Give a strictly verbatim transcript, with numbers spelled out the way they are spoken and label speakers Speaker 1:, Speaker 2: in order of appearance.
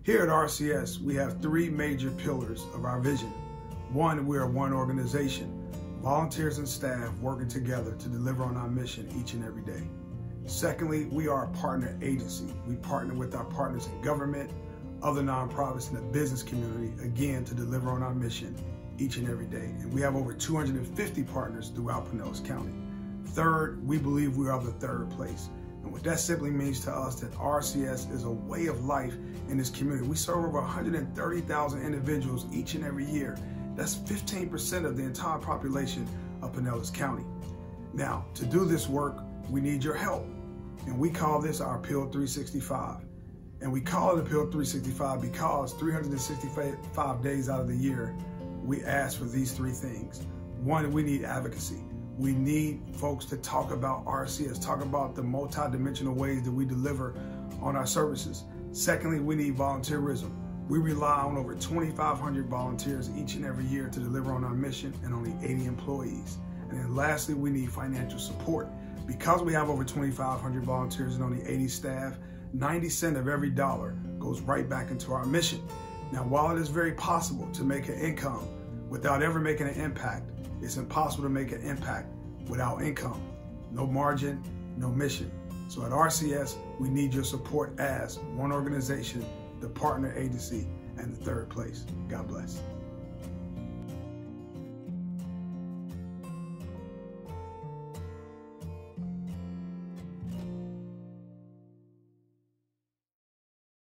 Speaker 1: Here at R C S, we have three major pillars of our vision. One, we are one organization, volunteers and staff working together to deliver on our mission each and every day. Secondly, we are a partner agency. We partner with our partners in government, other nonprofits, and the business community, again, to deliver on our mission each and every day. And we have over two hundred fifty partners throughout Pinellas County. Third, we believe we are the third place. And what that simply means to us that R C S is a way of life in this community. We serve over one hundred thirty thousand individuals each and every year. That's fifteen percent of the entire population of Pinellas County. Now, to do this work, we need your help. And we call this our Appeal three sixty-five. And we call it Appeal three sixty-five because three hundred sixty-five days out of the year, we ask for these three things. One, we need advocacy. We need folks to talk about R C S, talk about the multidimensional ways that we deliver on our services. Secondly, we need volunteerism. We rely on over twenty-five hundred volunteers each and every year to deliver on our mission and only eighty employees. And then lastly, we need financial support. Because we have over twenty-five hundred volunteers and only eighty staff, ninety cents of every dollar goes right back into our mission. Now, while it is very possible to make an income without ever making an impact, it's impossible to make an impact without income. No margin, no mission. So at R C S, we need your support as one organization, the partner agency, and the third place. God bless.